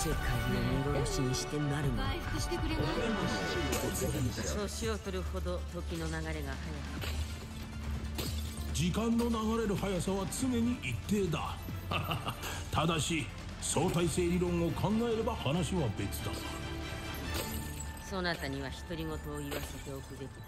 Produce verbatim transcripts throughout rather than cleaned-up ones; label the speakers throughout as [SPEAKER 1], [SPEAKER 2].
[SPEAKER 1] 世界を見殺しにしてなるものか。回復してくれない？年を取るほど時の流れが速く、
[SPEAKER 2] 時間の流れる速さは常に一定だ。ただし相対性理論を考えれば話は別だ。
[SPEAKER 1] そなたには独り言を言わせておくべきだ。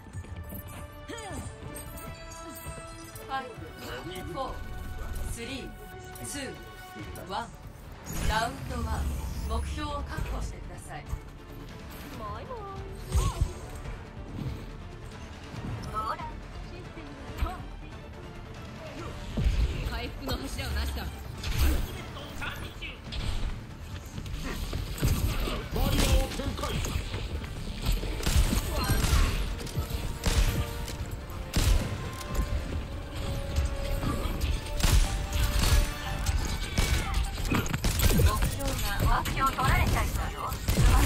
[SPEAKER 1] ファイブ、フォー、スリー、ツー、ワン。ラウンドワン。目標を確保してください。もいもい。ほら。回復の柱をなした。
[SPEAKER 2] バリアを展開。
[SPEAKER 1] 目標取られちゃいそうよ。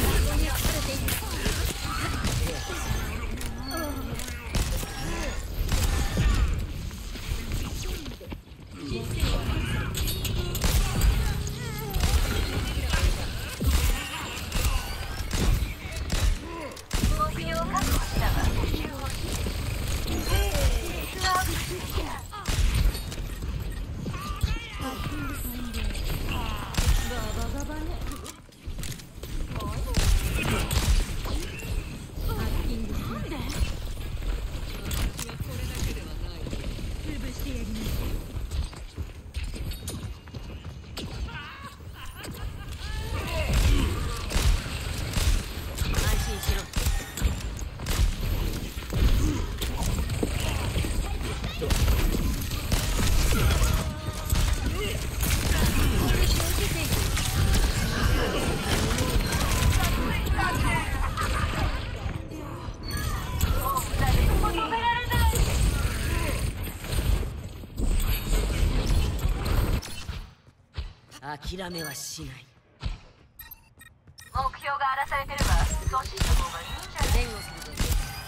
[SPEAKER 1] 諦めはしない。目標が荒らされてれば阻止した方がいいんじゃない？前後すると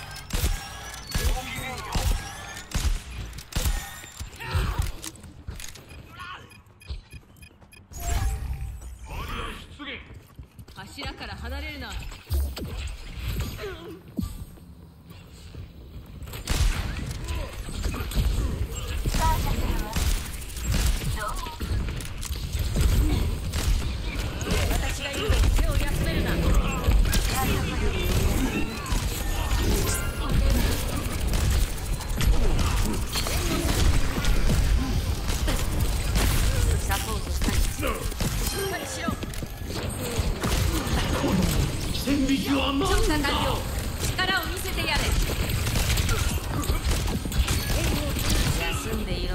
[SPEAKER 1] 柱から離れるな。私が言う。手を休めるな。サポートしたりしっかりしろ。
[SPEAKER 2] 線引きは何だ。
[SPEAKER 1] 調査完了。力を見せてやれ。休んでいろ。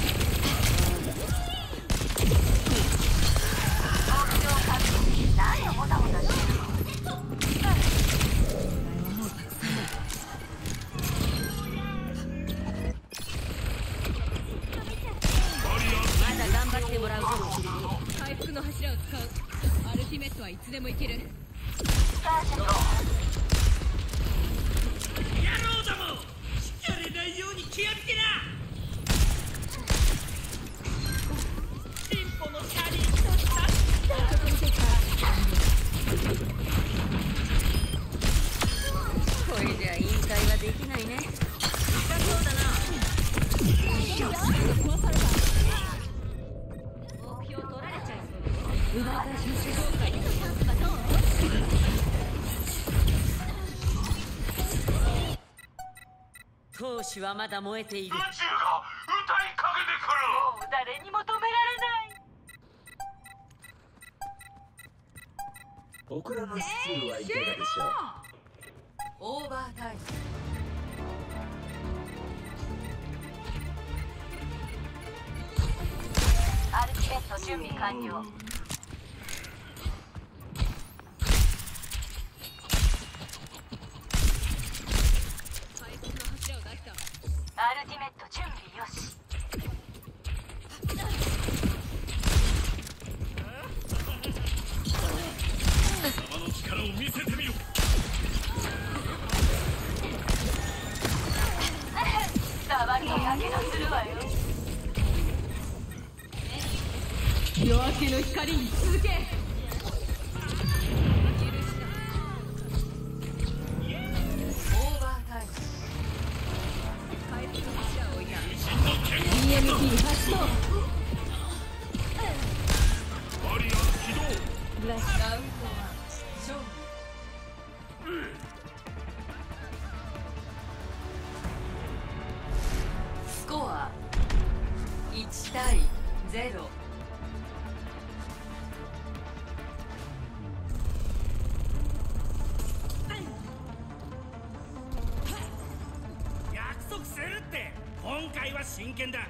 [SPEAKER 1] 何をもたもたしてるの？まだ頑張ってもらうぞ。回復の柱を使う。アルティメットはいつでもいける。野郎ども、引かれないように気をつけな。進歩の車輪とした。これじゃ引退はできないね。そうだな。目標取られちゃいそう。奪われた瞬間。闘志はまだ燃えている。宇宙が歌いかけてくる。もう誰にも止められない。
[SPEAKER 3] 僕らのスツールはいかがでしょう。
[SPEAKER 1] オーバータイム。アルティメット準備完了。アルティメット準備よし。
[SPEAKER 2] 貴様の力を見せてみろ。
[SPEAKER 1] 触るとやけどするわよ。夜明けの光に続け。
[SPEAKER 4] 態は真剣だ。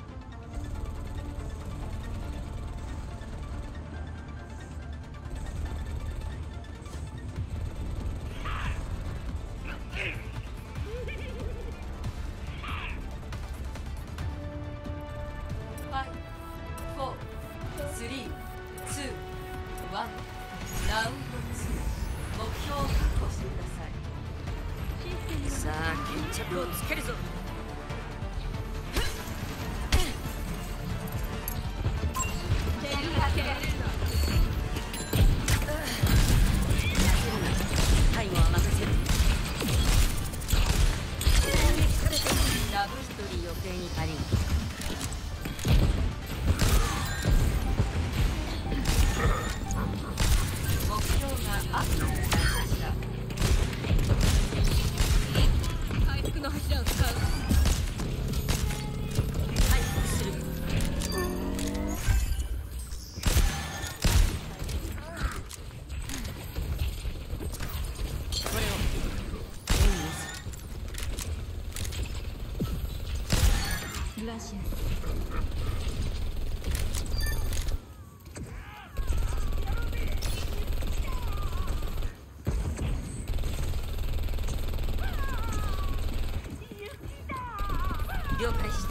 [SPEAKER 5] 了解した。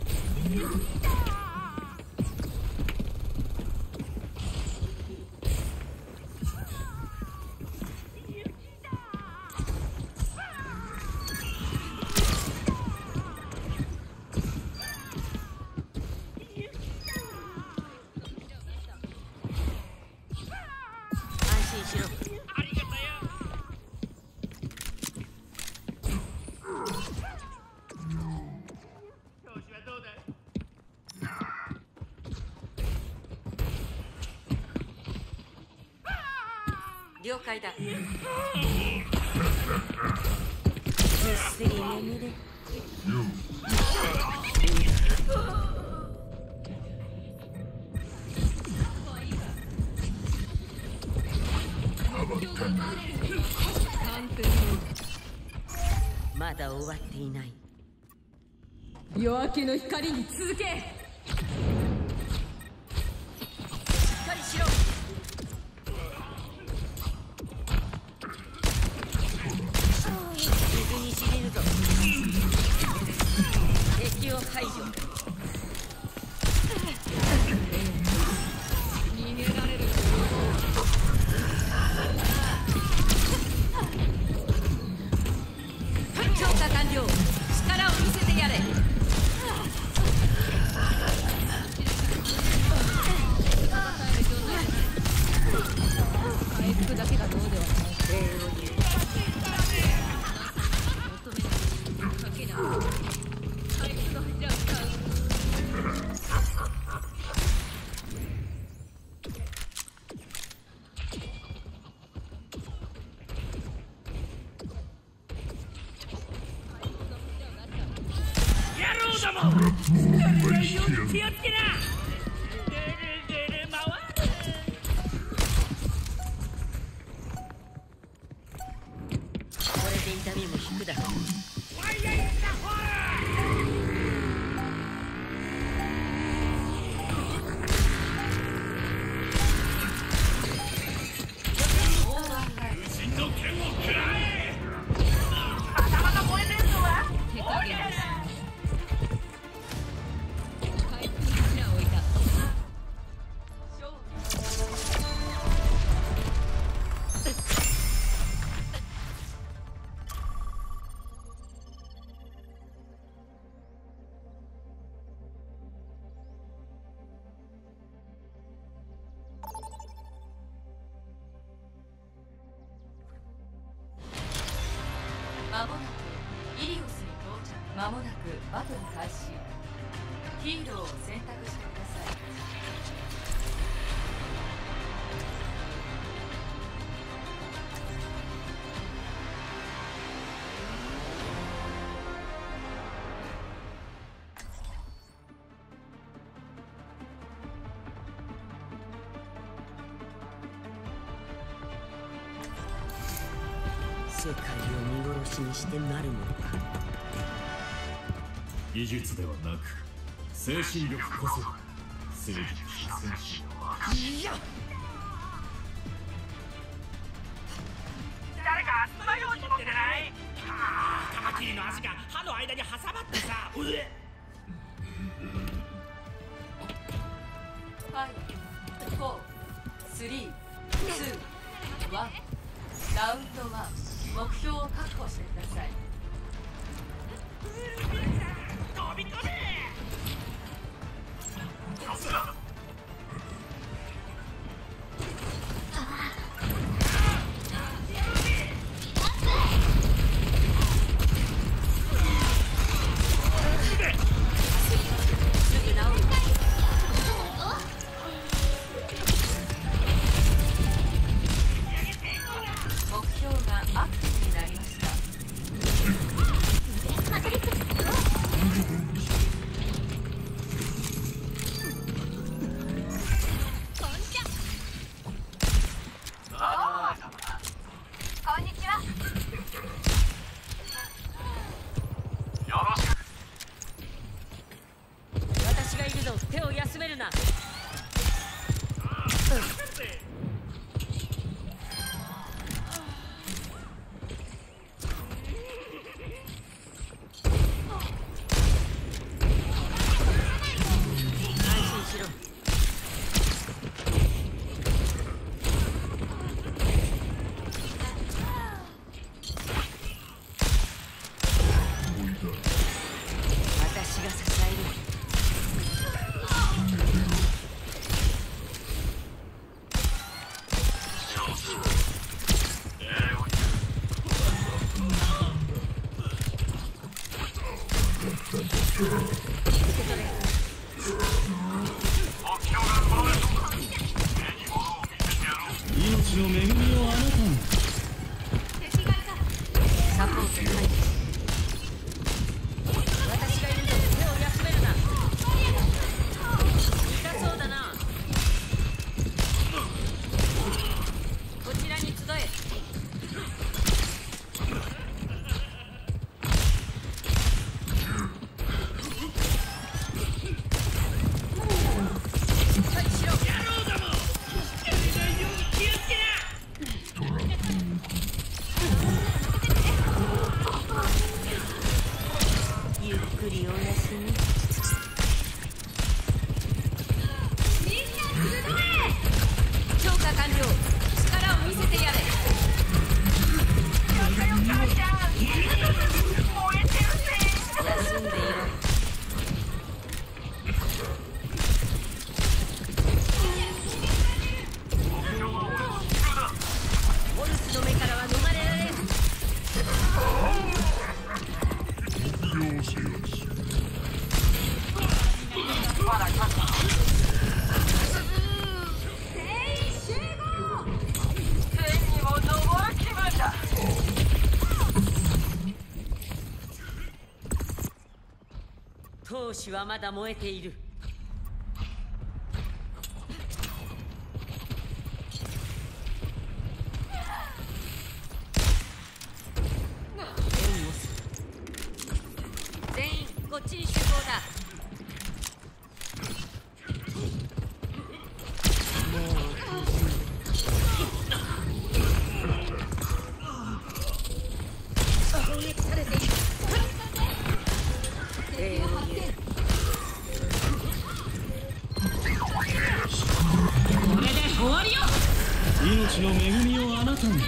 [SPEAKER 5] 安心しろ。ありがとよ。了解だ。ぐっすり眠れ。まだ終わっていない。
[SPEAKER 1] 夜明けの光に続け。し
[SPEAKER 5] っかりしろ。水にしみるぞ。敵を排除。逃げられる。強化完了。力を見せてやれ。回復だけがどうではない。礼を言う。求めないかけない。回復がじゃあ使う。野郎ども。気をつけな。痛みも引くだろう。
[SPEAKER 1] まもなくイリオスに到着。まもなくバトル開始。ヒーローを選択してください。
[SPEAKER 5] 世界を見殺しにしてなるものか。
[SPEAKER 4] 技術ではなく精神力こそ正義の戦士の証。いや、
[SPEAKER 6] 誰か爪楊枝持ってない？カマキリの足が歯の間に挟まってさ。うえ
[SPEAKER 1] ファイブ、フォー、スリー、ツー、ワン。ラウンドワン。目標を確保してください。
[SPEAKER 6] 飛び込め！
[SPEAKER 1] 私がいるぞ。手を休めるな。
[SPEAKER 4] 命の恵みをあなたに。
[SPEAKER 1] サポート解除。私がいるぞ。手を休めるな。痛そうだな。こちらに集え。ゆっくりお休み。強化完了。力を見せてやれ。休んでいろ。オルスの目からは逃れられん。闘志はまだ燃えている。全員こっちに集合だ。攻撃されている。礼を言え。これで終わりよ。
[SPEAKER 4] 命の恵みをあなたに。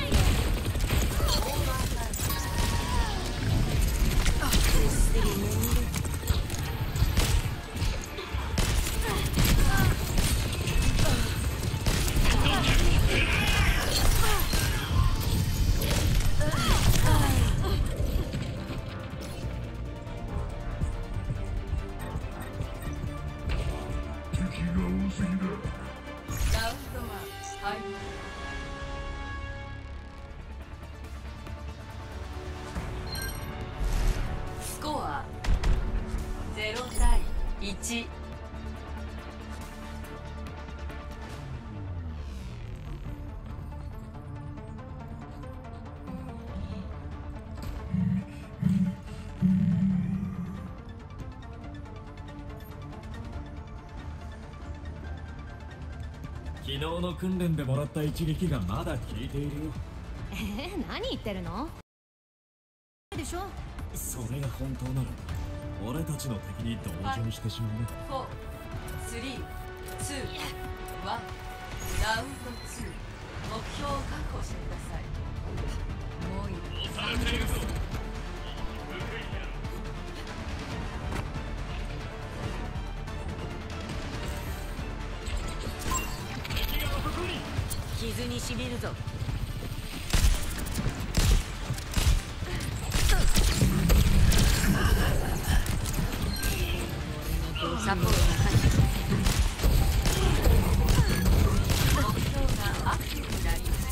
[SPEAKER 1] スコアゼロ対いち。
[SPEAKER 4] 日の訓練でもらった一撃がまだ効いているよ。
[SPEAKER 5] えー、何言ってるのでしょ。
[SPEAKER 4] それが本当なら俺たちの敵に同情してしまうね。
[SPEAKER 1] フォー、スリー、ツー、ワン、ラウンドツー。目標を確保してください。もういい。
[SPEAKER 7] 傷にしみるぞ。サポートが目標がアクティブになりました。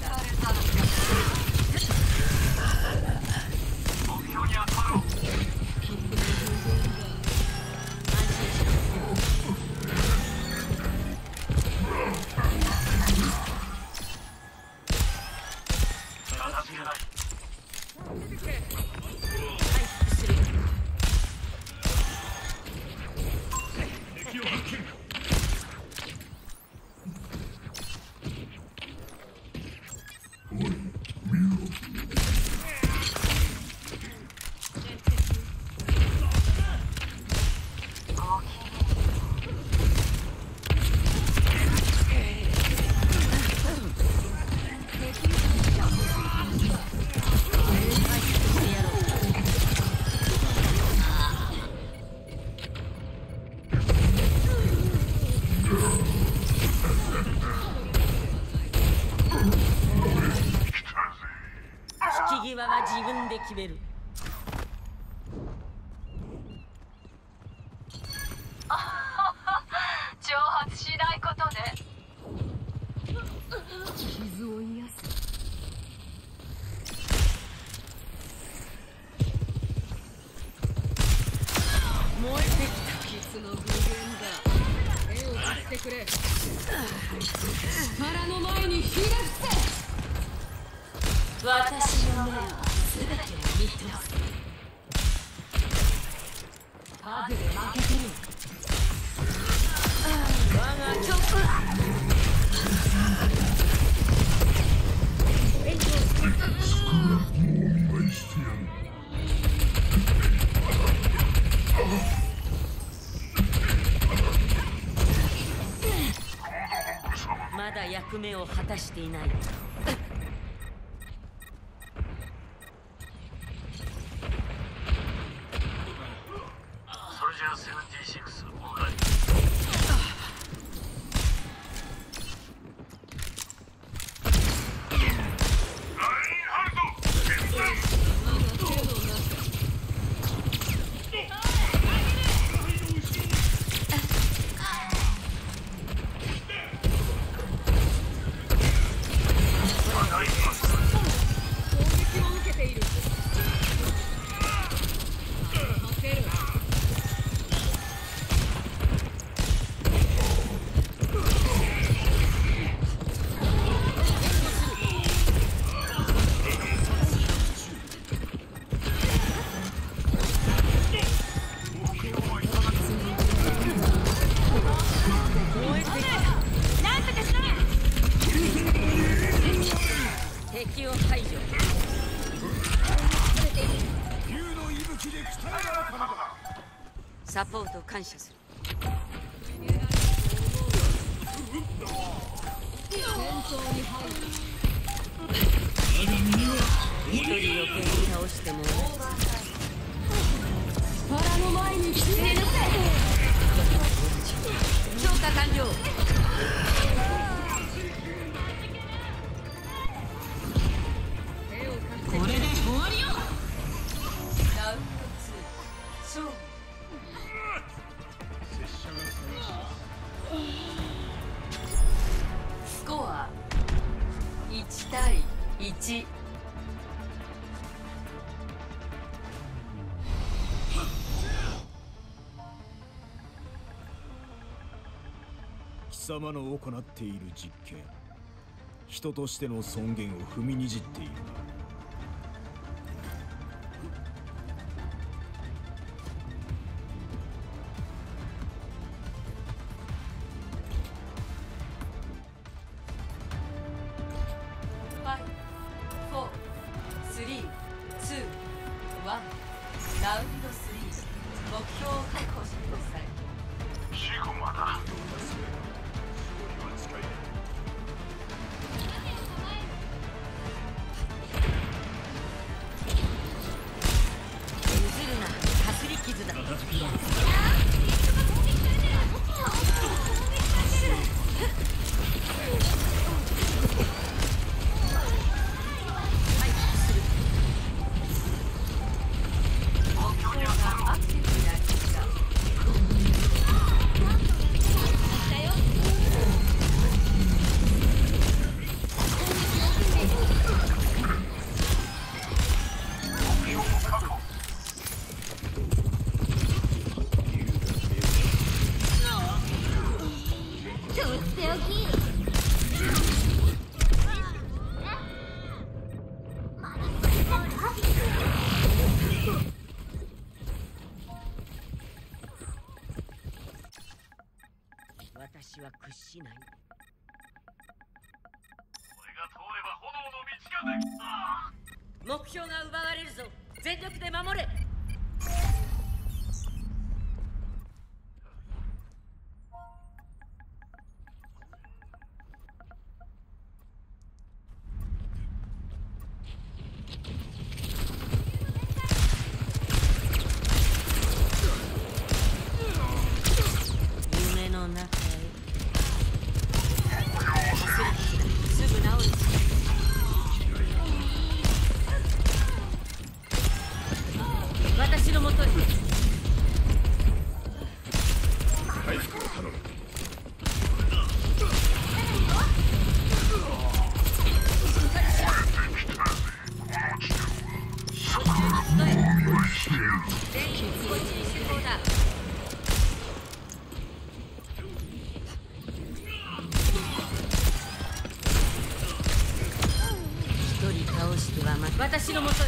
[SPEAKER 7] 目標に当たろう。引き際は自分で決める。
[SPEAKER 1] 挑発しないことね。
[SPEAKER 5] 傷を癒す。
[SPEAKER 7] 燃えてきた。
[SPEAKER 5] キスの具現だ。手を貸してくれ。腹の前に火が伏せ。
[SPEAKER 7] 私の目は全てを見てます。
[SPEAKER 5] 数で負けてる。
[SPEAKER 7] 我が曲。まだ役目を果たしていない。敵を排除。サポート感謝する。一人余計に倒しても
[SPEAKER 5] 腹の前に火が伏せ。
[SPEAKER 7] 強化完了。
[SPEAKER 5] これで終わりよ。
[SPEAKER 1] ラウンドツー、勝負。スコアいち対いち。
[SPEAKER 4] 貴様の行っている実験、人としての尊厳を踏みにじっているな。
[SPEAKER 1] リー、ツー、ワン、ラウンドスリー、目標を確保してください。
[SPEAKER 2] シグマだ。
[SPEAKER 7] 譲るな、かすり傷だ。私は屈しない。目標が奪われるぞ。全力で守れ。夢の中へ。すぐ治る。私のもとに。
[SPEAKER 2] 回復を頼む。一人倒してはまた私のもとへ。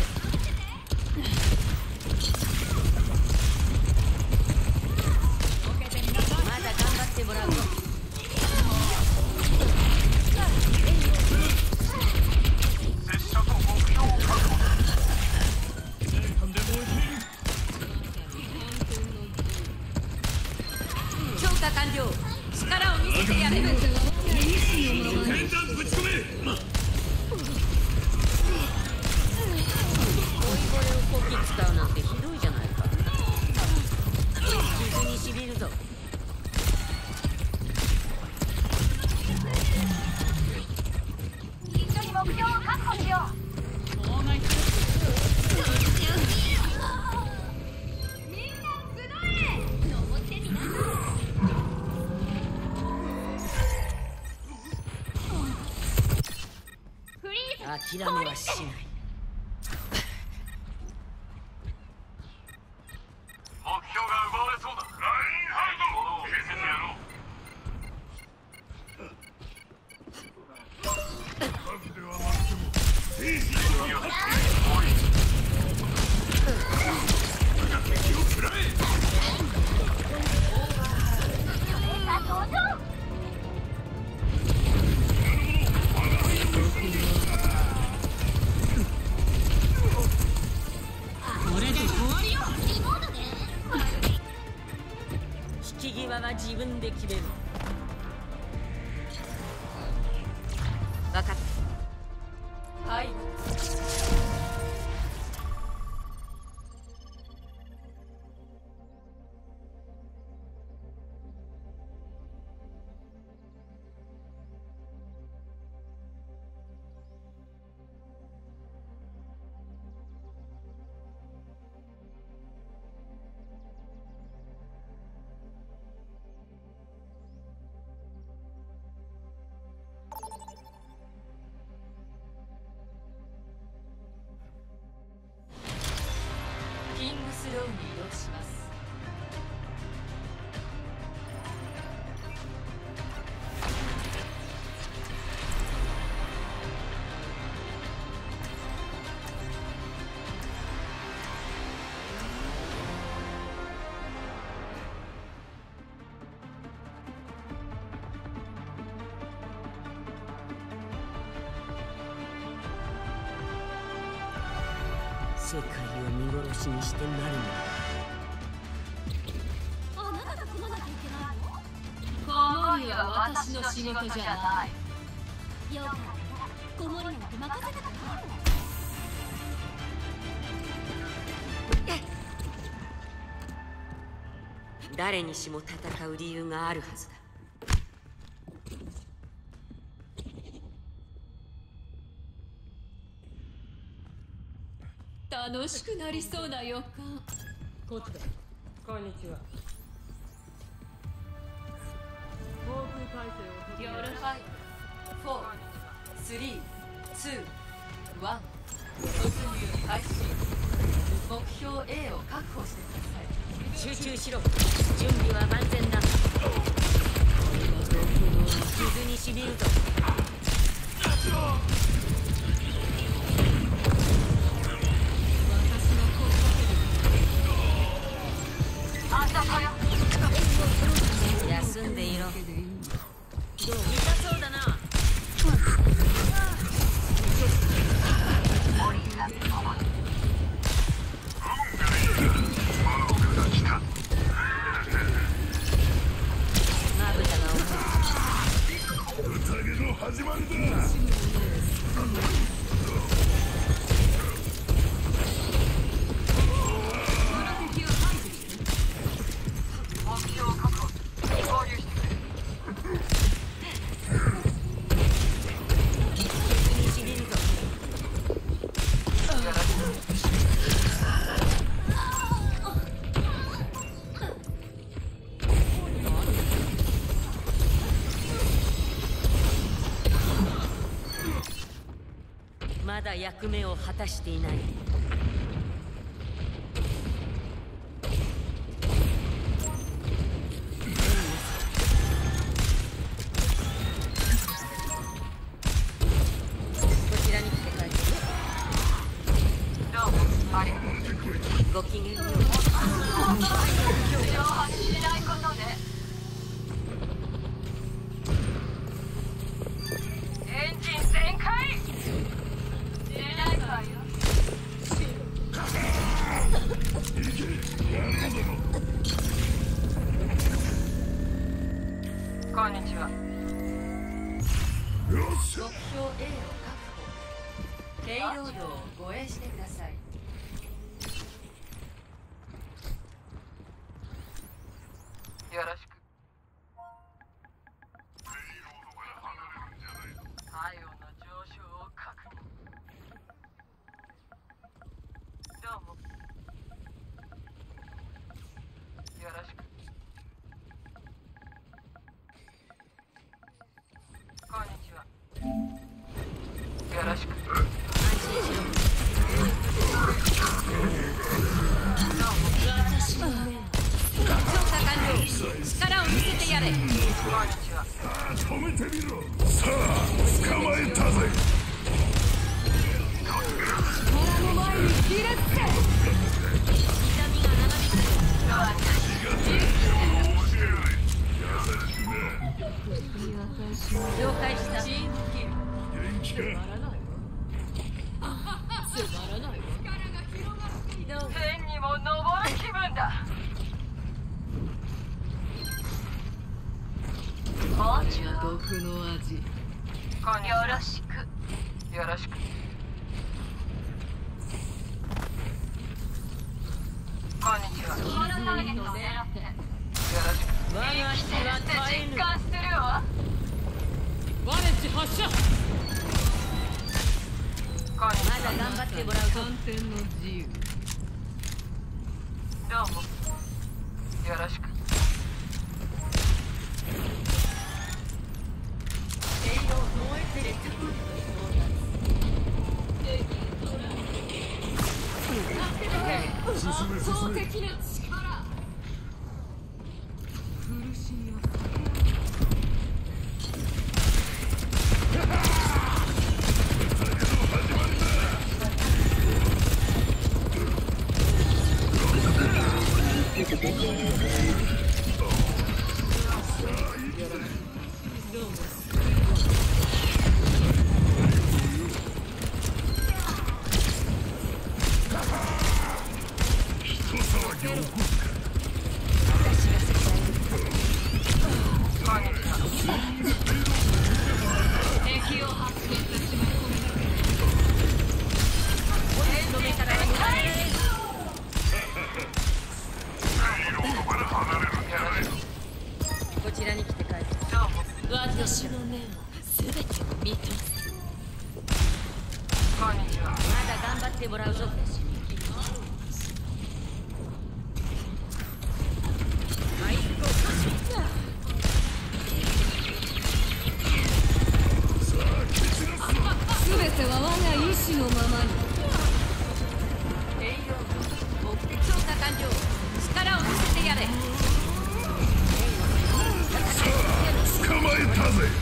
[SPEAKER 2] まだ頑張ってもらうぞ。強化完了。力を見せてやれる。 剣弾ぶち込め。
[SPEAKER 7] これをこき使うなんてひどいじゃないか。傷にしびるぞ。
[SPEAKER 8] 一緒に目標を確保しよう。みんな集え。登ってみなさい。フリーズ。
[SPEAKER 7] 諦めはしない。
[SPEAKER 2] 目標が奪われそうだ。ラインハルト。ものを見せてやろう。数ではなくても兵士によって多い。敵を食らえ。
[SPEAKER 8] 登場。
[SPEAKER 7] これで終わりよ。
[SPEAKER 8] リモートで。
[SPEAKER 7] 引き際は自分で決める。分かった。
[SPEAKER 1] はい。キングスローに移動します。
[SPEAKER 7] 世界を見殺しにしてなるの。
[SPEAKER 8] あなたが来なきゃいけないの？
[SPEAKER 1] 子守は私の仕事じゃない。
[SPEAKER 8] よかった。子守なんて任せたから。
[SPEAKER 7] 誰にしも戦う理由があるはず
[SPEAKER 1] だ。楽しくなりそうな予感。
[SPEAKER 7] こっちだ。こんにちは。航空体制を取り
[SPEAKER 1] ヨルファイブ、フォー、スリー、ツー、ワン。突入開始。目標 A を確保してください。
[SPEAKER 7] 集中しろ。準備は万全だ。傷にしみるぞ。休んでいろ。痛そうだな。
[SPEAKER 2] 始まりだ。
[SPEAKER 7] まだ役目を果たしていない。こちらに来て帰って。どうもありがとう。ごきげんよう。
[SPEAKER 1] 上発しないことで。エンジン全開。こんにちは。目標 A を確保。ペイロードを護衛してください。よろしく。体温の上昇を確認。どうも。よろしく。こんにちは。よろしく。安心しろ。どうも。私の目。調査完了。力を見せてやれ。こんにちは。
[SPEAKER 2] 止めてみろ。さあ、捕まえたぜ。
[SPEAKER 1] 虎の前に切れつけ。痛みが長引く。了解した。チームキル。
[SPEAKER 2] 元気か。
[SPEAKER 1] つまらないわ。天にも昇る気分だ。毒の味。よろしく。よろしく。こんにちは。このターゲットを狙って。よろしく。我が死は絶えぬ。実感するわ。ワレッジ発射。まだ頑張ってもらうぞ。観点の自由。どうも。よろしく。栄養燃えてる。
[SPEAKER 2] 進め進め。
[SPEAKER 1] 的な力。苦しみを。
[SPEAKER 2] Ha ha!
[SPEAKER 1] ってもらうぞ。
[SPEAKER 5] すべては我が意志のままに。
[SPEAKER 1] 栄養目標化完了。力を見せてやれ。
[SPEAKER 2] 捕まえたぜ。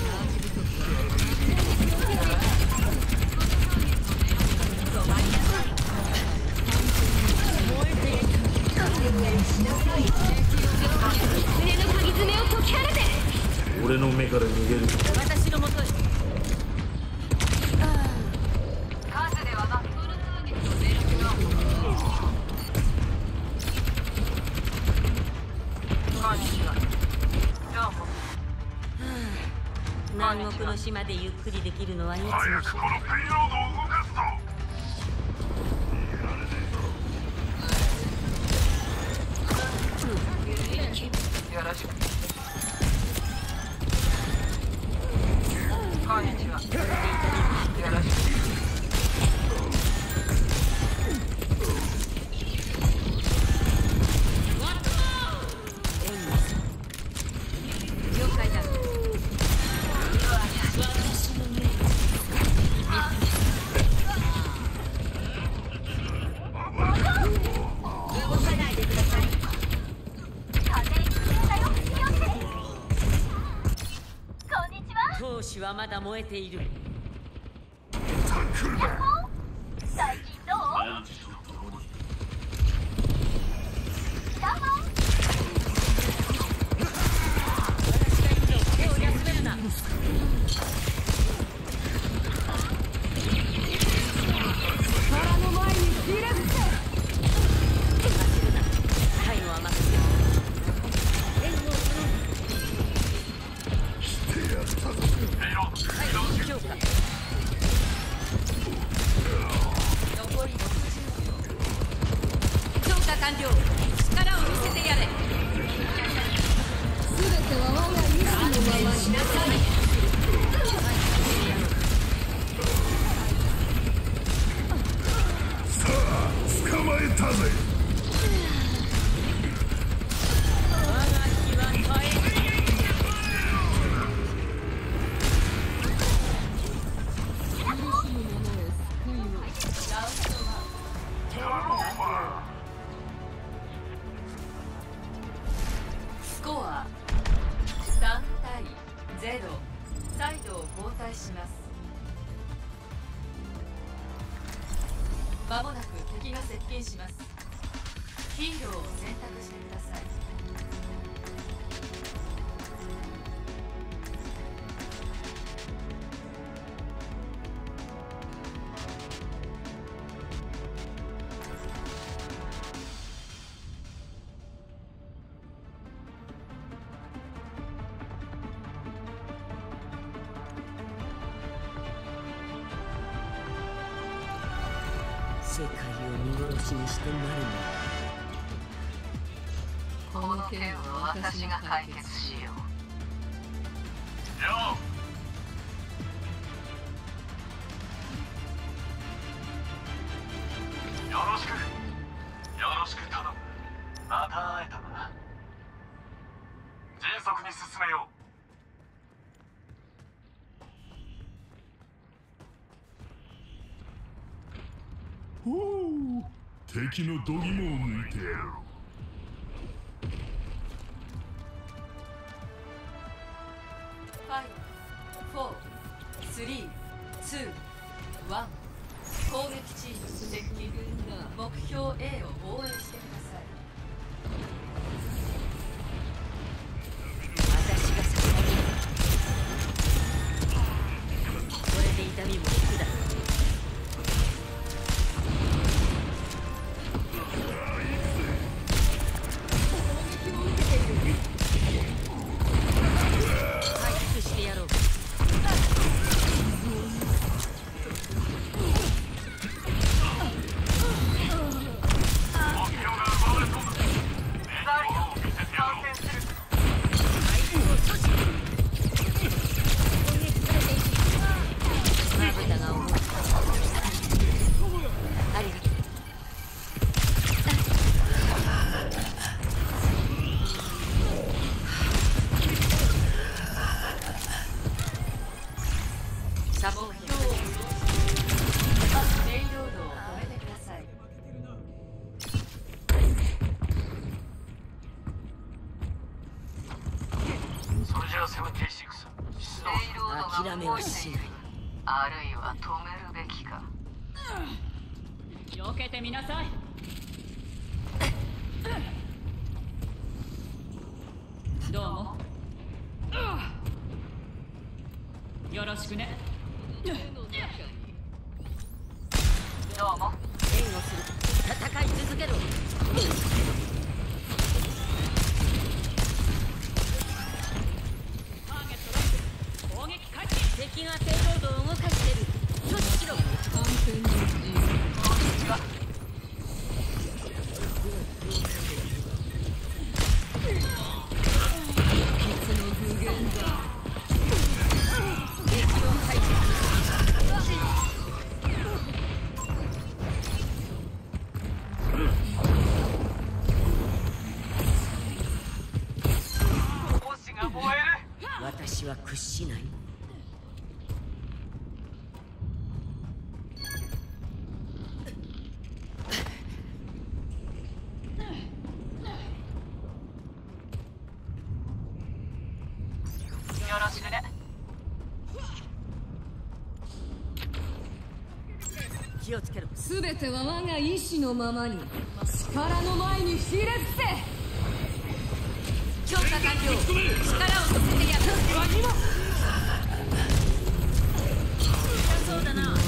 [SPEAKER 5] 胸の鍵爪を解き放て。
[SPEAKER 2] 俺の目から逃げる。
[SPEAKER 1] 私のもとへ。
[SPEAKER 7] 数ではなくこんにちは。どうも。
[SPEAKER 1] 南国の島でゆっくりできるのはいつも。
[SPEAKER 2] 早くこのペイロードを動かすぞ。
[SPEAKER 7] よろしく。こんにちは。よろしく。
[SPEAKER 1] 了解だ。闘志はまだ燃えている。
[SPEAKER 8] 最近どう？
[SPEAKER 1] 手を休めるな。
[SPEAKER 5] 腹の前にひれ伏せ。
[SPEAKER 1] 走るな。最後は任せる。強化。残りろくじゅうびょう。強化完了。力を見せてやれ。
[SPEAKER 5] すべては我が意志のままに。
[SPEAKER 1] しなさい。
[SPEAKER 2] さあ捕まえたぜ。
[SPEAKER 1] 我が日は絶えない。スコアさんたいゼロ。サイドを交代します。まもなく敵が接近します。ヒーローを選択してください。世界を見殺しにしてなる
[SPEAKER 7] この件は私が解決しよう。
[SPEAKER 2] よよろしくよろしく頼む。また会えたな。迅速に進めよう。ほう、敵の度肝を抜いてやる。
[SPEAKER 1] ファイブ、フォー、スリー、ツー、ワン。攻撃チーム接近。目標 A を防衛してください。私が先に。これで痛みも引くだろう。
[SPEAKER 2] 目標が奪わ
[SPEAKER 7] めはしない。あるいは止めるべきか。
[SPEAKER 1] 避けてみなさい。どうも。よろしくね。
[SPEAKER 7] どうも。援護する。戦い続けろ。
[SPEAKER 1] ターゲットロック。攻撃開始。
[SPEAKER 7] 敵がペイロードを動かしてる。阻止しろ。
[SPEAKER 5] 完全に自由。
[SPEAKER 7] 私は屈しない。
[SPEAKER 1] よろしくね。
[SPEAKER 7] 気をつけろ。
[SPEAKER 5] すべては我が意志のままに、力の前にひれ伏せ。
[SPEAKER 7] 強化完了。力を乗せてやる。そうだな。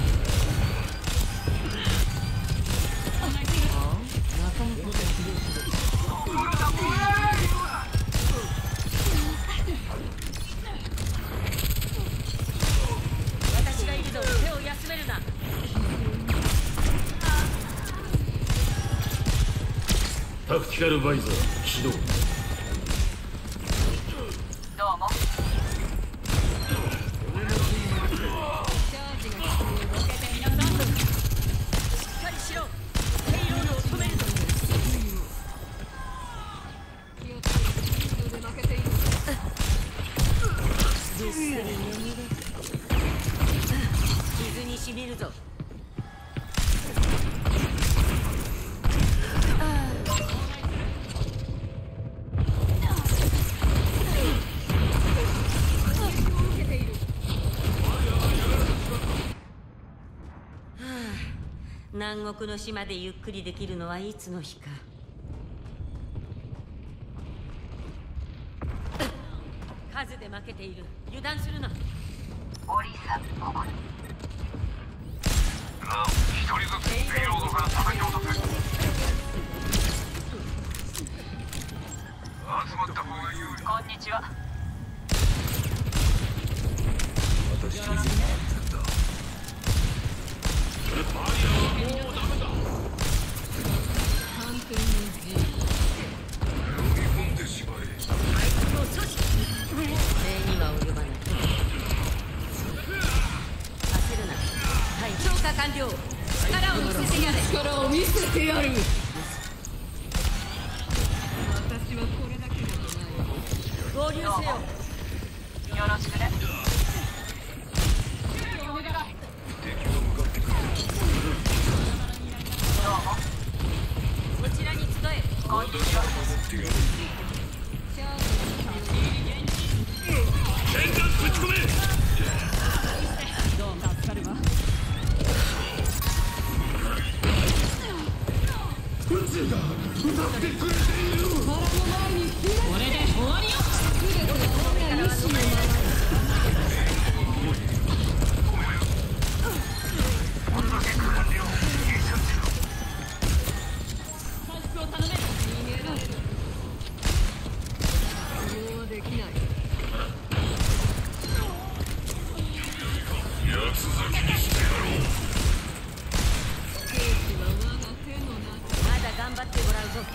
[SPEAKER 7] 私がいるぞ。手を休めるな。
[SPEAKER 2] タクティカルバイザー起動。
[SPEAKER 7] どうも。傷にしみるぞ。南国の島でゆっくりできるのはいつの日か。数で負けている。油断するな。おりさん、ここに。
[SPEAKER 9] 一人ずつペイロードから叩き落とせ。集まった方が有利。
[SPEAKER 7] こんにちは。
[SPEAKER 2] 私に待ってんだ。バリアはもうダメだ。
[SPEAKER 5] 完全に自由。
[SPEAKER 2] 飲み込んでしまえ。
[SPEAKER 7] あいつを阻止。礼には及ばない。焦るな。はい、強化完了。力を見せてやれ。
[SPEAKER 5] 力を見せてやる。私はこれだけではない。
[SPEAKER 7] 合流せよ。
[SPEAKER 1] よろしくね。
[SPEAKER 7] こちらに集え。
[SPEAKER 2] 私が守ってやる。剣がぶち込め。
[SPEAKER 1] どう助かるわ。
[SPEAKER 2] 宇宙が歌ってくれている。
[SPEAKER 5] 腹の前にひれ伏せ。
[SPEAKER 1] これで終わりよ。
[SPEAKER 5] すべては我が意志のままに。
[SPEAKER 7] 頑張ってもらうぞ。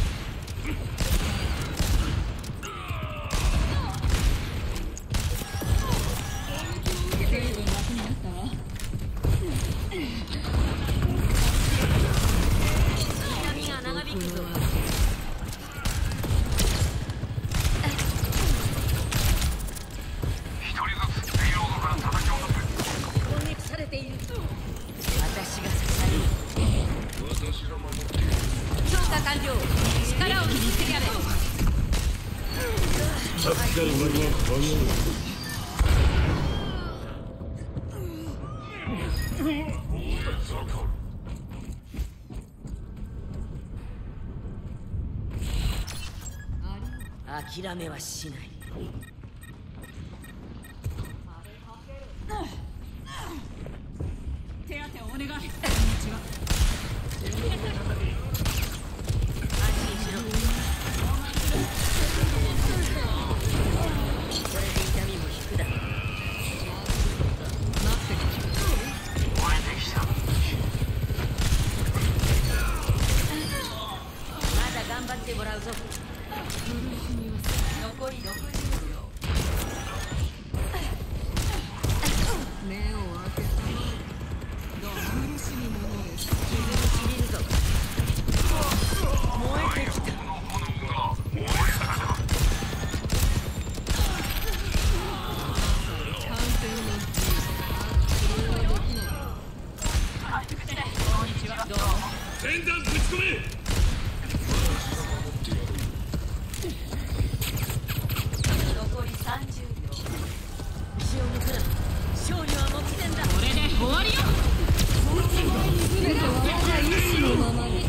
[SPEAKER 7] 痛みが長引くぞ。
[SPEAKER 9] 一人ずつペイロードから叩き落とせ。
[SPEAKER 7] 攻撃されている。私が刺さる。
[SPEAKER 2] 私が守っている。
[SPEAKER 7] 強化完了。力を見せてやれ。
[SPEAKER 2] タクティカルバイザー
[SPEAKER 10] 諦めはしない。
[SPEAKER 1] 手当てをお願い。こんにちは。
[SPEAKER 10] 安心しろ。これで痛みも引くだろう。待ってくれ。
[SPEAKER 9] 燃えてきた。
[SPEAKER 10] まだ頑張ってもらうぞ。
[SPEAKER 1] 残りろくじゅうびょう。
[SPEAKER 5] 目を開けたまえ。どうもしみ者です。
[SPEAKER 10] 傷にちぎるぞ。燃えてきた。
[SPEAKER 5] 完全のそれはできない。
[SPEAKER 1] こんにちは。どうも。
[SPEAKER 2] 前段ぶち込め。
[SPEAKER 1] 残りさんじゅうびょう。
[SPEAKER 10] 気を抜くな。勝利は目前だ。
[SPEAKER 1] これで終わりよ。
[SPEAKER 5] 全ては我が意志のままに。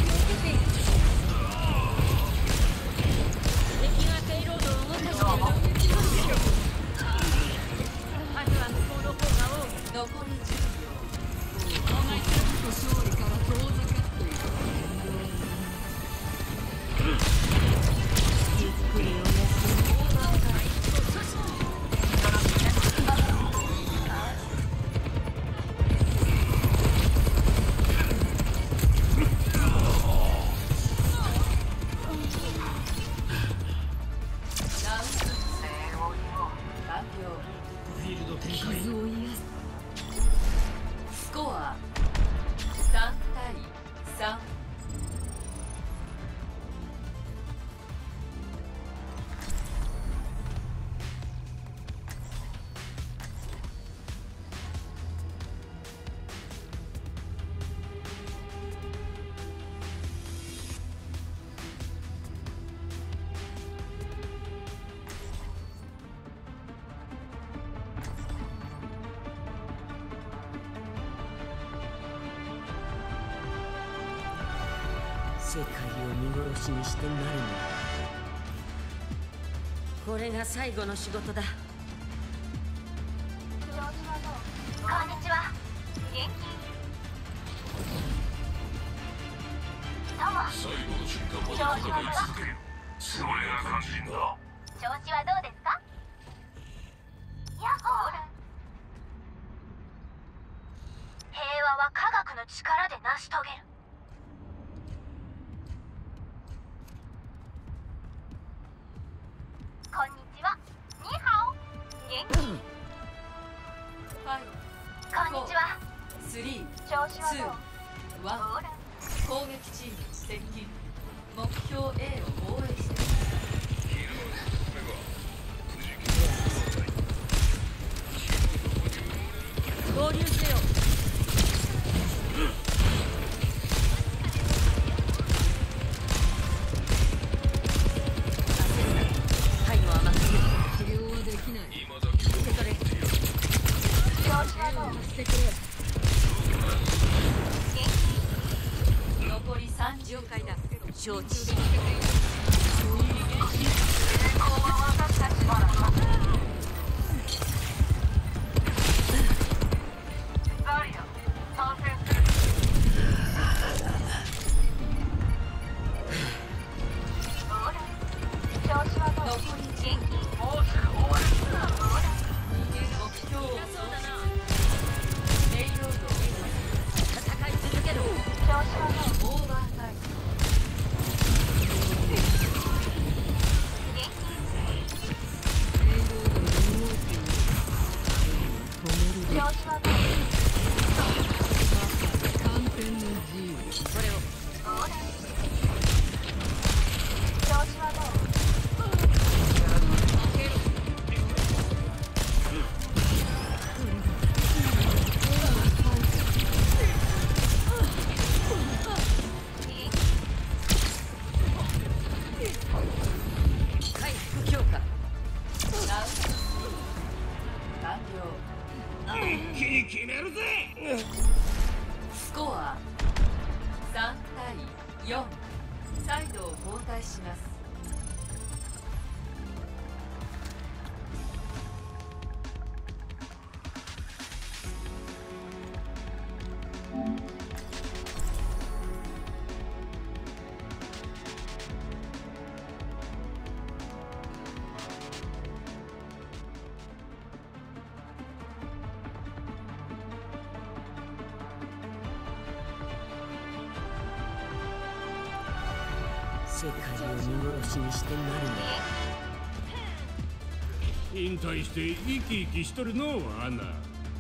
[SPEAKER 10] 敵がペイロードを動かしている。数は向こうの方が多い。
[SPEAKER 1] 残りじゅうびょう。
[SPEAKER 5] 勝利から遠ざかっている。
[SPEAKER 10] ゆっくりお休み。
[SPEAKER 5] 傷を癒す。
[SPEAKER 1] スコアさんたいさん。
[SPEAKER 10] 世界を見殺しにしてなるのだ。これが最後の仕事だ。
[SPEAKER 8] こんにちは。元気？どうも。
[SPEAKER 9] 最後の瞬間まで戦い続ける。それが肝心だ。
[SPEAKER 8] 調子はどうですか？ヤッホー。平和は科学の力で成し遂げる。こんにちは。ニーハオ。元気？
[SPEAKER 1] はい。
[SPEAKER 8] こんにちは。
[SPEAKER 1] スリー、
[SPEAKER 8] 調子は
[SPEAKER 1] ツー、ワン。
[SPEAKER 8] どう？
[SPEAKER 1] 攻撃チーム接近。目標 A を防衛してください。
[SPEAKER 10] 合流せよ。太陽は甘すぎる。
[SPEAKER 5] 治療はできない。
[SPEAKER 10] 受け取れ。
[SPEAKER 8] 調子はどう？
[SPEAKER 5] してくれ。
[SPEAKER 1] 残りさんじゅう
[SPEAKER 10] 了解だ。承知。
[SPEAKER 8] 成功は私たちのもの。ザリア、参戦する。ほら、調子はどう？
[SPEAKER 1] 残り
[SPEAKER 8] 元気？
[SPEAKER 9] もうすぐ終わる。
[SPEAKER 8] ほら、
[SPEAKER 1] 目標を
[SPEAKER 10] そうだな。
[SPEAKER 1] レイロードを
[SPEAKER 10] 戦い続ける。
[SPEAKER 8] 調子はどう？
[SPEAKER 1] オーバータイム。
[SPEAKER 8] 調子はどう？
[SPEAKER 5] 完全の自由。
[SPEAKER 10] これを。
[SPEAKER 8] ほら、調子はどう？
[SPEAKER 10] 回復強化。
[SPEAKER 1] ラウンド完了。
[SPEAKER 6] 一気に決めるぜ。
[SPEAKER 1] スコアさんたいよん。サイドを交代します。
[SPEAKER 10] 世界を見殺しにしてなるの。
[SPEAKER 2] 引退して生き生きしとるのアナ。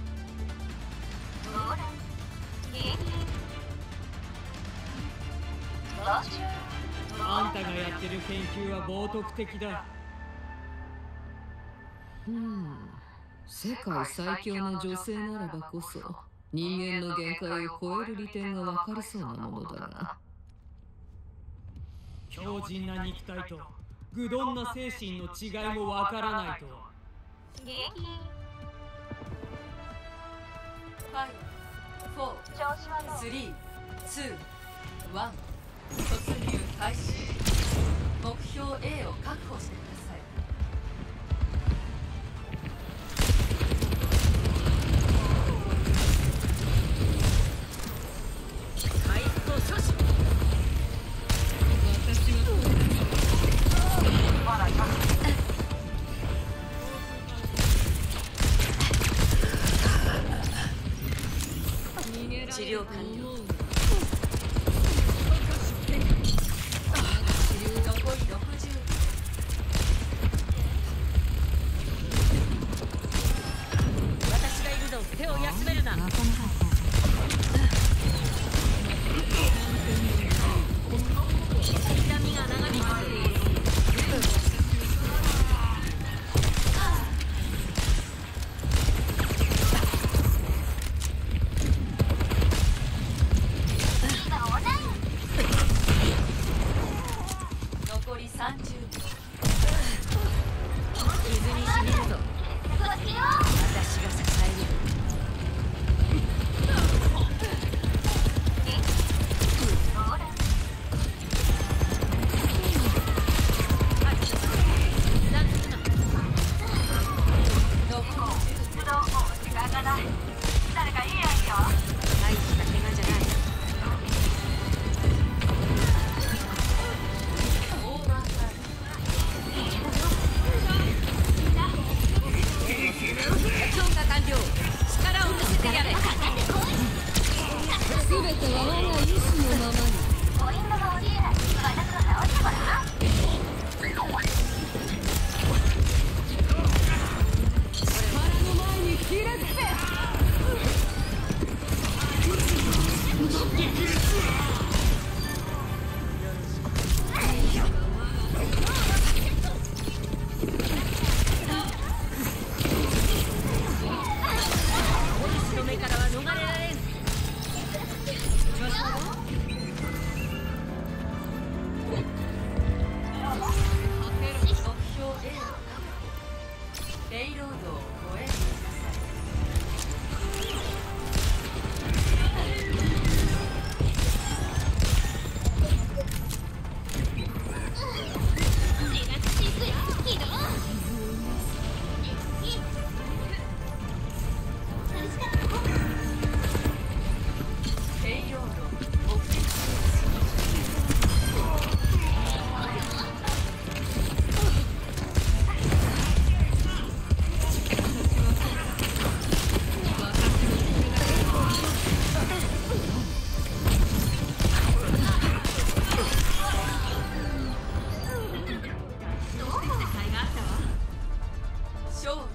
[SPEAKER 6] あんたがやってる研究は冒涜的だ。
[SPEAKER 5] うん世界最強の女性ならばこそ人間の限界を超える利点が分かりそうなものだが、
[SPEAKER 6] 強靭な肉体と愚鈍な精神の違いもわからないと。
[SPEAKER 1] フォー、スリー、ツー、ワン、突入開始。目標 A を確保してください。
[SPEAKER 10] 回復を阻止。
[SPEAKER 5] 私がこれ
[SPEAKER 10] 治療完了。
[SPEAKER 1] 残りろくじゅうびょう。
[SPEAKER 10] 私がいるぞ。手を休めるな。痛みが長引く。
[SPEAKER 1] 残りさんじゅうびょう。
[SPEAKER 10] 水にしみるぞ。私が支える。大した怪我じゃない。
[SPEAKER 1] オーバータイム。
[SPEAKER 10] 強化完了。力を見せてやれ。
[SPEAKER 5] 全ては我が意志のままに。腹の前にひれ伏せ。
[SPEAKER 10] の目からは逃れられん。
[SPEAKER 1] 目標 A を確保。レイロードを護衛してください。ペイロード目的地。勝利。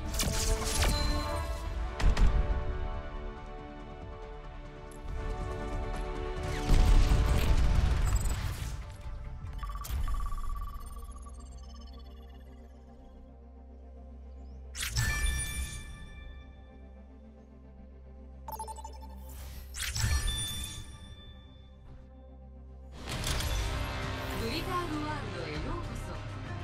[SPEAKER 1] ブリガードワールドへようこそ。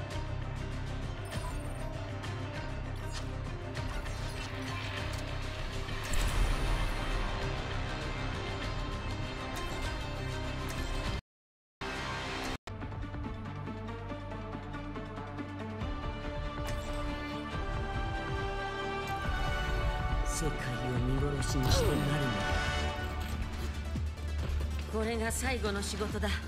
[SPEAKER 10] 世界を見殺しにしてなるの。これが最後の仕事だ。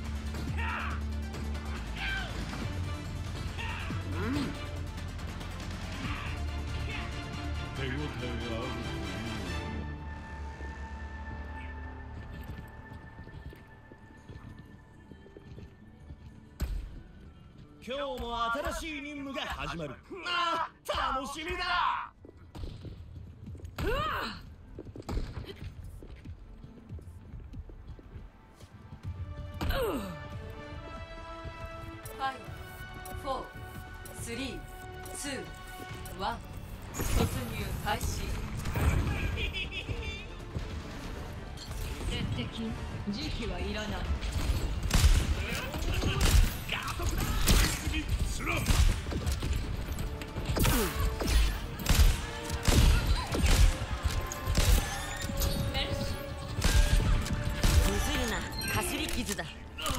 [SPEAKER 2] 手応えがある。
[SPEAKER 4] 今日も新しい任務が始まる。ああ、楽しみだ。
[SPEAKER 1] ファイブ、フォー、スリー、ツー、ワン、突入開始。
[SPEAKER 5] 鉄敵、時期はいらない。
[SPEAKER 2] スラム
[SPEAKER 10] むずいな、かすり傷だ。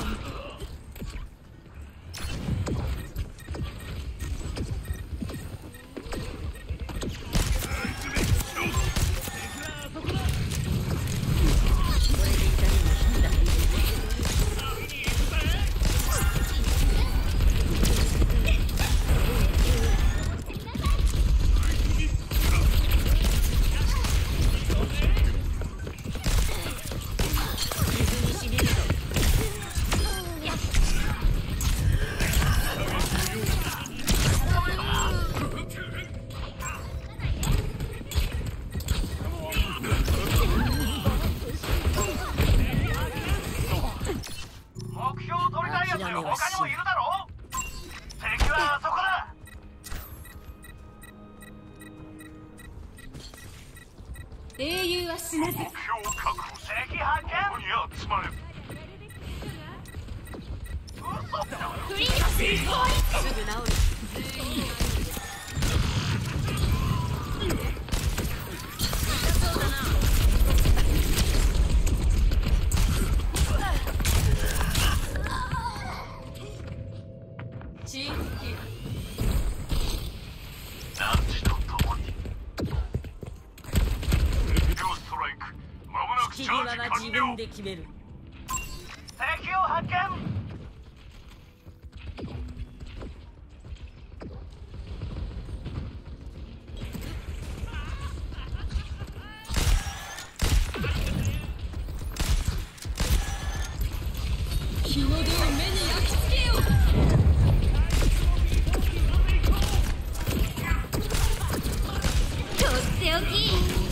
[SPEAKER 8] 英雄は死なず。
[SPEAKER 9] 目標確保。敵発見。ここに集まれ。
[SPEAKER 8] フリーの
[SPEAKER 10] すぐ治る。
[SPEAKER 1] チームキル。
[SPEAKER 9] ランチと共にレディオストライク。まもなくチ
[SPEAKER 10] 引き際は
[SPEAKER 9] ャージ完了。
[SPEAKER 10] 自分で決める。
[SPEAKER 9] 敵を発見。
[SPEAKER 5] 日の出を目に焼き付けよう。
[SPEAKER 8] とっておき。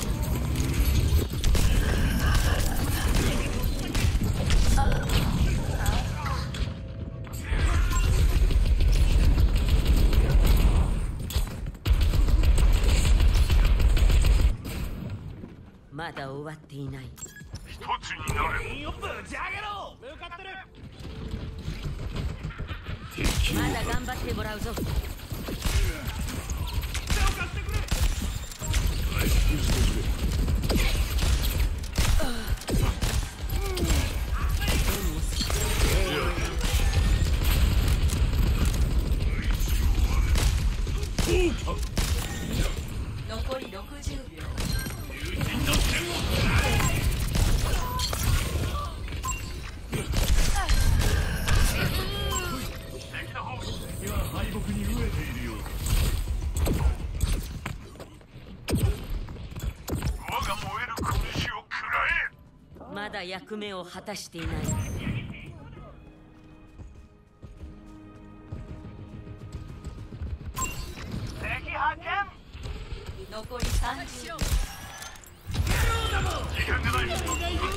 [SPEAKER 10] まだ終わっていない。
[SPEAKER 9] 一つになれ。
[SPEAKER 4] いいよ、ぶち上げろ。向かってる。
[SPEAKER 10] まだ頑張ってもらうぞ。
[SPEAKER 1] 残りろくじゅうびょう。
[SPEAKER 9] 敵は敗北に飢えているようだ。我が燃える拳を食らえ。
[SPEAKER 10] まだ役目を果たしていない。
[SPEAKER 9] 敵発見。
[SPEAKER 1] 残りさんじゅうびょう。
[SPEAKER 9] 時間がない。ぶつけてよ。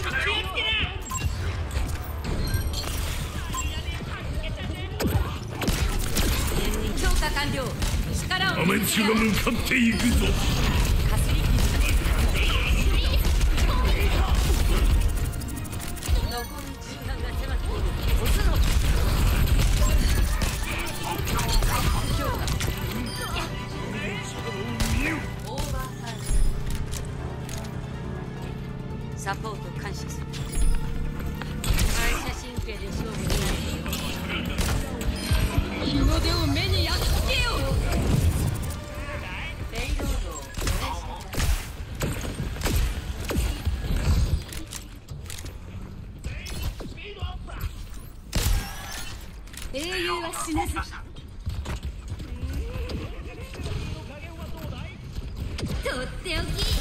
[SPEAKER 10] 強化完了。力を
[SPEAKER 2] アメチュが向かっていくぞ。
[SPEAKER 10] かすり傷だ。
[SPEAKER 1] 残り
[SPEAKER 10] 時間が迫っている。押すぞ。
[SPEAKER 1] オーバータイム。
[SPEAKER 10] サポート感謝する。反射神経で勝負になる。
[SPEAKER 5] 日の出を目に焼き付けよう。
[SPEAKER 1] レイロードを
[SPEAKER 8] 英雄は死なず。とっておき。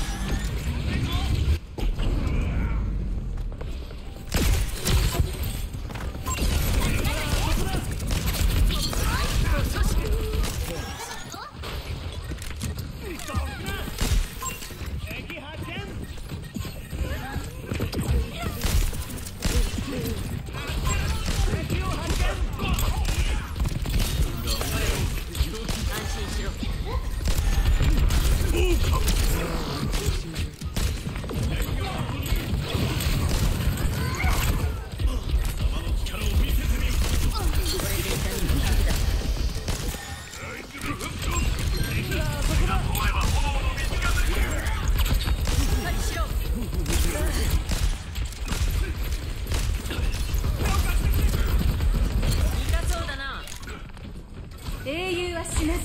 [SPEAKER 8] します。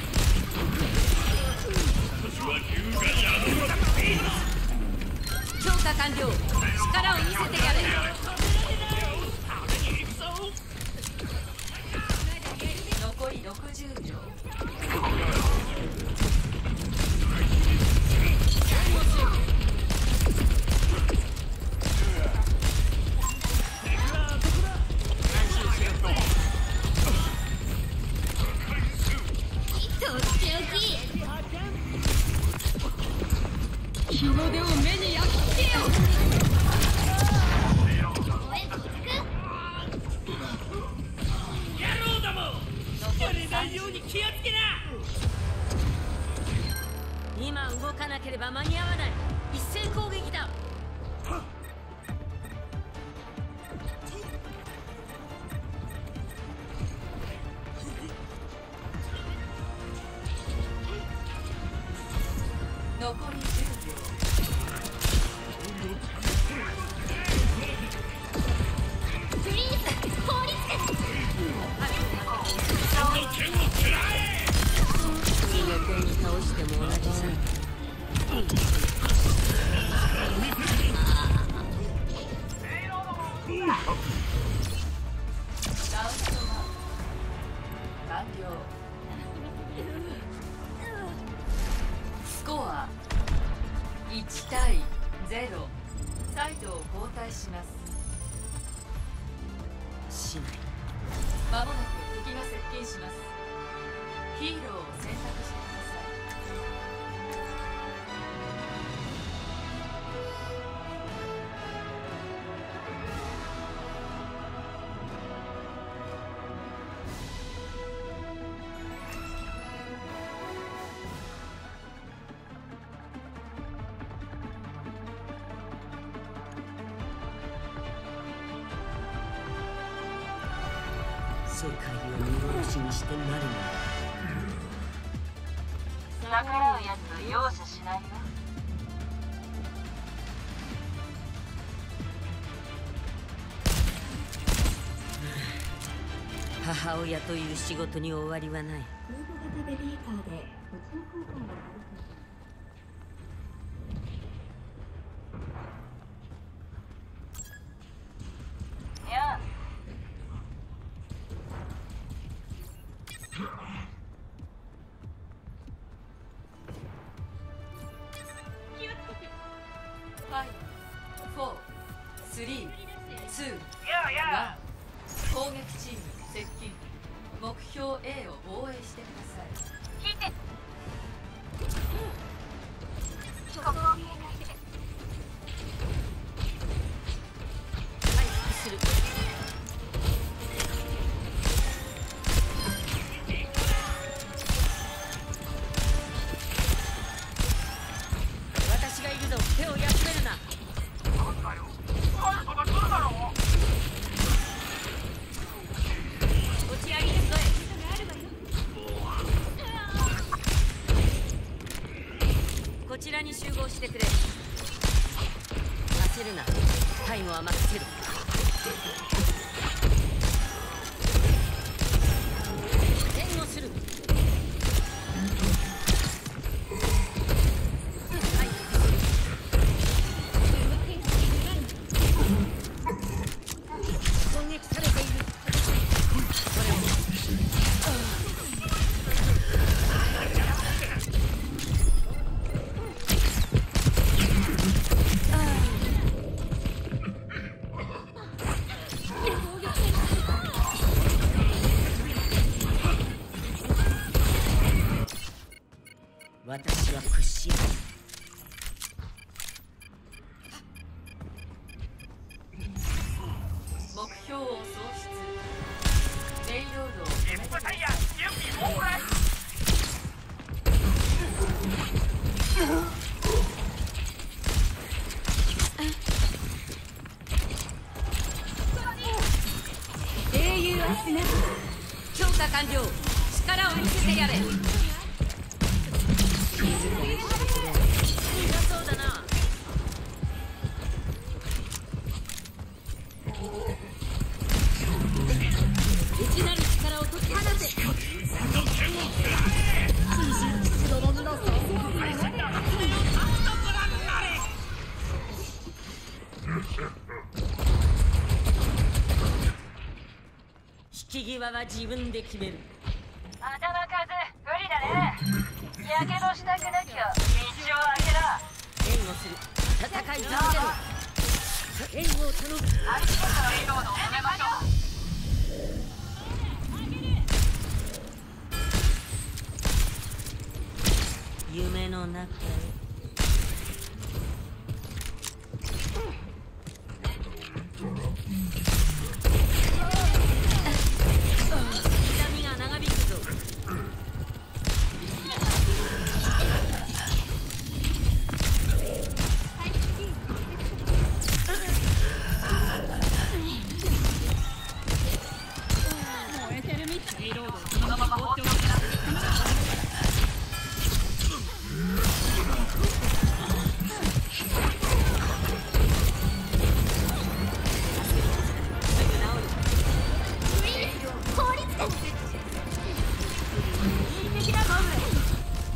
[SPEAKER 10] 強化完了。力を見せてやれ。
[SPEAKER 1] 残りろくじゅうびょう。
[SPEAKER 8] とっておき。
[SPEAKER 5] 日の出を目に焼き付けよ。
[SPEAKER 6] 野郎ども、やれないように気をつけな。
[SPEAKER 10] 今動かなければ間に合わない。一斉攻撃だ。
[SPEAKER 1] 残りじゅうびょう。
[SPEAKER 8] フリーズ効率化。
[SPEAKER 10] 横に倒しても同じさ。
[SPEAKER 1] ラウンドワン完了。スコアいちたいゼロ。サイドを交代します。
[SPEAKER 10] しない。
[SPEAKER 1] まもなく敵が接近します。ヒーローを選択してください。
[SPEAKER 10] 世界を見殺しにしてなるの。
[SPEAKER 1] 逆らうやつを容赦しないよ。
[SPEAKER 10] 母親という仕事に終わりはない。
[SPEAKER 8] 空母型ベビーカーで途中交代が
[SPEAKER 1] ファイブ、フォー、スリー、ツー、ワン。攻撃チーム接近。目標 A を防衛してください。
[SPEAKER 8] 聞いて。
[SPEAKER 10] 回復する。私がいるぞ。手を休めるな。落ち上げるぞ。こちらに集合してくれ。焦るな。タイムは任せる。援護する。はい。攻撃されている。それを私は屈しない。
[SPEAKER 1] 目標を喪失。レイロードを止めてください。
[SPEAKER 8] 英雄は死なず。
[SPEAKER 10] 強化完了。力を見せてやれ。そうだな。 内なる力を解き放て。引き際は自分で決める。
[SPEAKER 7] 頭数不利だね。やけどしたくなきゃ道を開けろ。
[SPEAKER 10] 援護する。戦い続けろ。援護を頼む。
[SPEAKER 7] あっち